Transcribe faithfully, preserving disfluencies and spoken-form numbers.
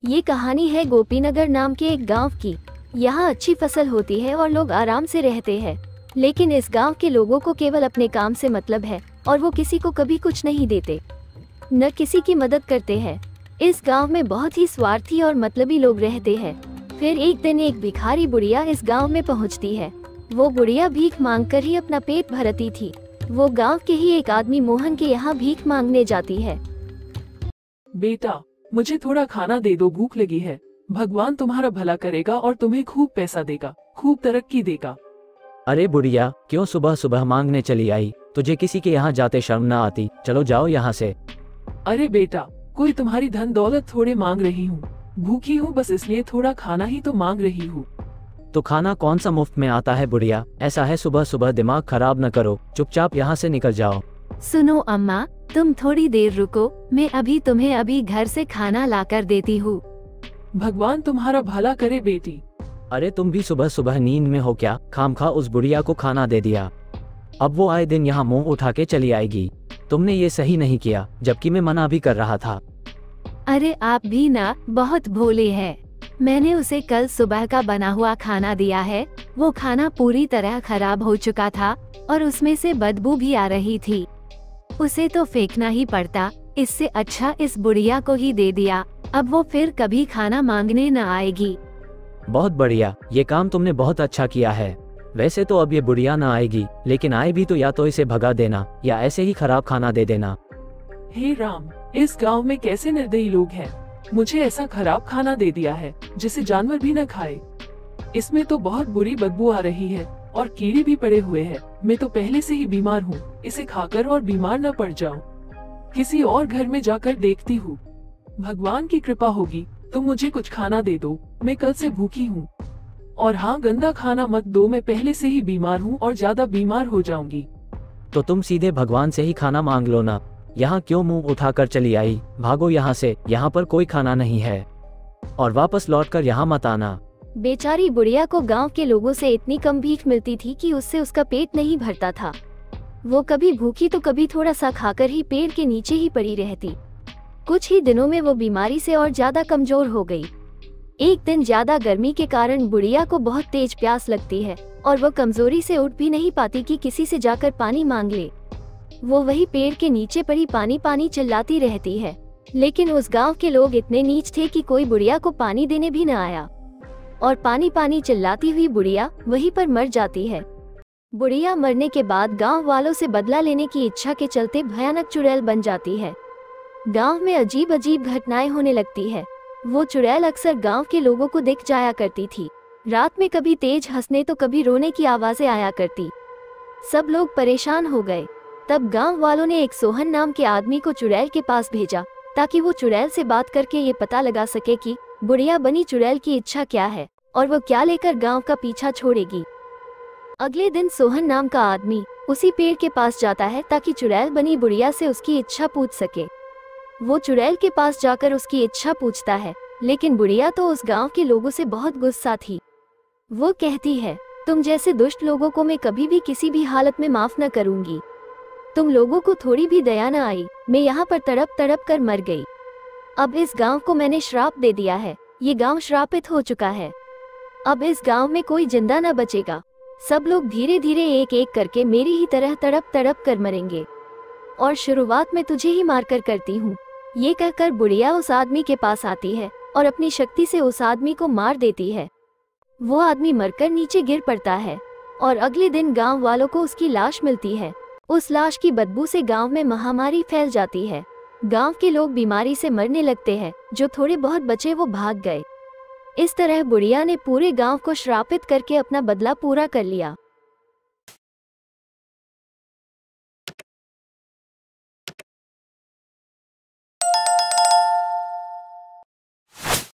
ये कहानी है गोपीनगर नाम के एक गांव की। यहाँ अच्छी फसल होती है और लोग आराम से रहते हैं, लेकिन इस गांव के लोगों को केवल अपने काम से मतलब है और वो किसी को कभी कुछ नहीं देते, न किसी की मदद करते हैं। इस गांव में बहुत ही स्वार्थी और मतलबी लोग रहते हैं। फिर एक दिन एक भिखारी बुढ़िया इस गांव में पहुंचती है। वो बुढ़िया भीख मांगकर ही अपना पेट भरती थी। वो गांव के ही एक आदमी मोहन के यहाँ भीख मांगने जाती है। बेटा, मुझे थोड़ा खाना दे दो, भूख लगी है। भगवान तुम्हारा भला करेगा और तुम्हें खूब पैसा देगा, खूब तरक्की देगा। अरे बुढ़िया, क्यों सुबह सुबह मांगने चली आई? तुझे किसी के यहाँ जाते शर्म ना आती? चलो जाओ यहाँ से। अरे बेटा, कोई तुम्हारी धन दौलत थोड़े मांग रही हूँ, भूखी हूँ बस, इसलिए थोड़ा खाना ही तो मांग रही हूँ। तो खाना कौन सा मुफ्त में आता है बुढ़िया? ऐसा है सुबह सुबह दिमाग खराब न करो, चुपचाप यहाँ से निकल जाओ। सुनो अम्मा, तुम थोड़ी देर रुको, मैं अभी तुम्हें अभी घर से खाना लाकर देती हूँ। भगवान तुम्हारा भला करे बेटी। अरे तुम भी सुबह सुबह नींद में हो क्या? खामखा उस बुढ़िया को खाना दे दिया। अब वो आए दिन यहाँ मुंह उठा के चली आएगी। तुमने ये सही नहीं किया, जबकि मैं मना भी कर रहा था। अरे आप भी ना बहुत भोले हैं। मैंने उसे कल सुबह का बना हुआ खाना दिया है। वो खाना पूरी तरह खराब हो चुका था और उसमें से बदबू भी आ रही थी। उसे तो फेंकना ही पड़ता, इससे अच्छा इस बुढ़िया को ही दे दिया। अब वो फिर कभी खाना मांगने न आएगी। बहुत बढ़िया, ये काम तुमने बहुत अच्छा किया है। वैसे तो अब ये बुढ़िया न आएगी, लेकिन आए भी तो या तो इसे भगा देना या ऐसे ही खराब खाना दे देना। हे राम, इस गांव में कैसे निर्दयी लोग हैं। मुझे ऐसा खराब खाना दे दिया है जिसे जानवर भी न खाए। इसमें तो बहुत बुरी बदबू आ रही है और कीड़े भी पड़े हुए हैं। मैं तो पहले से ही बीमार हूँ, इसे खाकर और बीमार न पड़ जाऊं। किसी और घर में जाकर देखती हूँ, भगवान की कृपा होगी तो मुझे कुछ खाना दे दो। मैं कल से भूखी हूँ। और हाँ, गंदा खाना मत दो, मैं पहले से ही बीमार हूँ और ज्यादा बीमार हो जाऊंगी। तो तुम सीधे भगवान से ही खाना मांग लो ना। यहाँ क्यों मुंह उठाकर चली आई? भागो यहाँ से, यहाँ पर कोई खाना नहीं है और वापस लौटकर यहाँ मत आना। बेचारी बुढ़िया को गांव के लोगों से इतनी कम भीख मिलती थी कि उससे उसका पेट नहीं भरता था। वो कभी भूखी तो कभी थोड़ा सा खाकर ही पेड़ के नीचे ही पड़ी रहती। कुछ ही दिनों में वो बीमारी से और ज्यादा कमजोर हो गई। एक दिन ज्यादा गर्मी के कारण बुढ़िया को बहुत तेज प्यास लगती है और वो कमजोरी से उठ भी नहीं पाती कि किसी से जाकर पानी मांग ले। वो वही पेड़ के नीचे पड़ी पानी पानी चिल्लाती रहती है, लेकिन उस गांव के लोग इतने नीच थे कि कोई बुढ़िया को पानी देने भी न आया और पानी पानी चिल्लाती हुई बुढ़िया वहीं पर मर जाती है। बुढ़िया मरने के बाद गांव वालों से बदला लेने की इच्छा के चलते भयानक चुड़ैल बन जाती है। गांव में अजीब अजीब घटनाएं होने लगती है। वो चुड़ैल अक्सर गांव के लोगों को दिख जाया करती थी। रात में कभी तेज हंसने तो कभी रोने की आवाजें आया करती। सब लोग परेशान हो गए। तब गांव वालों ने एक सोहन नाम के आदमी को चुड़ैल के पास भेजा ताकि वो चुड़ैल से बात करके ये पता लगा सके कि बुढ़िया बनी चुड़ैल की इच्छा क्या है और वो क्या लेकर गांव का पीछा छोड़ेगी। अगले दिन सोहन नाम का आदमी उसी पेड़ के पास जाता है ताकि चुड़ैल बनी बुढ़िया से उसकी इच्छा पूछ सके। वो चुड़ैल के पास जाकर उसकी इच्छा पूछता है, लेकिन बुढ़िया तो उस गांव के लोगों से बहुत गुस्सा थी। वो कहती है, तुम जैसे दुष्ट लोगों को मैं कभी भी किसी भी हालत में माफ न करूंगी। तुम लोगों को थोड़ी भी दया न आई। मैं यहाँ पर तड़प तड़प कर मर गई। अब इस गांव को मैंने श्राप दे दिया है। ये गांव श्रापित हो चुका है। अब इस गांव में कोई जिंदा न बचेगा। सब लोग धीरे धीरे एक एक करके मेरी ही तरह तड़प तड़प कर मरेंगे और शुरुआत में तुझे ही मारकर करती हूँ। ये कहकर बुढ़िया उस आदमी के पास आती है और अपनी शक्ति से उस आदमी को मार देती है। वो आदमी मरकर नीचे गिर पड़ता है और अगले दिन गांव वालों को उसकी लाश मिलती है। उस लाश की बदबू से गांव में महामारी फैल जाती है। गांव के लोग बीमारी से मरने लगते हैं। जो थोड़े बहुत बचे वो भाग गए। इस तरह बुढ़िया ने पूरे गांव को श्रापित करके अपना बदला पूरा कर लिया।